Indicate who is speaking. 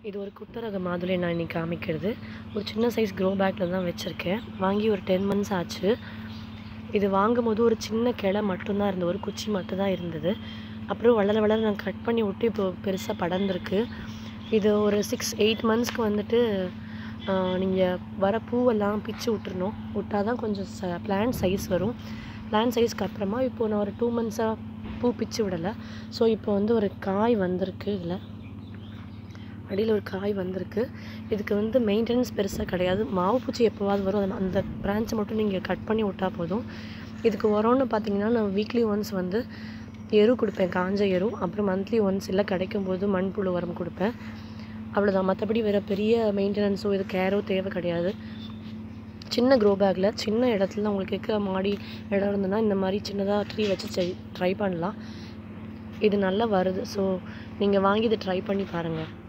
Speaker 1: இது ஒரு குட்டரக மாதுளை நான் இன்றைக்கி காமிக்கிறது. ஒரு சின்ன சைஸ் க்ரோ பேக்கில் தான் வச்சுருக்கேன். வாங்கி ஒரு 10 months ஆச்சு. இது வாங்கும்போது ஒரு சின்ன கிளை மட்டும்தான் இருந்தது, ஒரு குச்சி மட்டும்தான் இருந்தது. அப்புறம் வளர வளர நான் கட் பண்ணி விட்டு இப்போ பெருசாக படர்ந்துருக்கு. இது ஒரு 6-8 monthsக்கு வந்துட்டு நீங்கள் வர பூவெல்லாம் பிச்சு விட்டுறணும். விட்டால் தான் கொஞ்சம் பிளான்ட் சைஸ் வரும். பிளான்ட் சைஸ்க்கு அப்புறமா இப்போது நான் ஒரு 2 monthsஸாக பூ பிச்சு விடலை. ஸோ இப்போ வந்து ஒரு காய் வந்திருக்கு. இதில் அடியில் ஒரு காய் வந்திருக்கு. இதுக்கு வந்து மெயின்டெனன்ஸ் பெருசாக கிடையாது. மாவு பூச்சி எப்போவாது வரும். அந்த பிரான்ச்சை மட்டும் நீங்கள் கட் பண்ணி விட்டால் போதும். இதுக்கு உரம்னு பார்த்தீங்கன்னா நான் வீக்லி ஒன்ஸ் வந்து எரு கொடுப்பேன், காஞ்ச எரு. அப்புறம் மந்த்லி ஒன்ஸ் இல்லை கிடைக்கும்போது மண்புழு உரம் கொடுப்பேன். அவ்வளோதான். மற்றபடி வேறு பெரிய மெயின்டெனன்ஸோ இது கேரோ தேவை கிடையாது. சின்ன க்ரோ பேக்கில் சின்ன இடத்துல உங்களுக்கு இருக்க மாடி இடம் இருந்ததுன்னா இந்த மாதிரி சின்னதாக ட்ரீ வச்சு ட்ரை பண்ணலாம். இது நல்லா வருது. ஸோ நீங்கள் வாங்கி இதை ட்ரை பண்ணி பாருங்கள்.